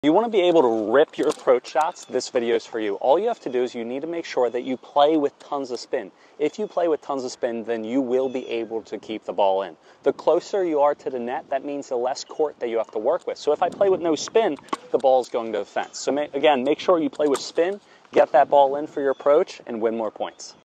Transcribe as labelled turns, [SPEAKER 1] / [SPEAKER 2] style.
[SPEAKER 1] You want to be able to rip your approach shots, this video is for you. All you have to do is you need to make sure that you play with tons of spin. If you play with tons of spin, then you will be able to keep the ball in. The closer you are to the net, that means the less court that you have to work with. So if I play with no spin, the ball is going to the fence. So again, make sure you play with spin, get that ball in for your approach, and win more points.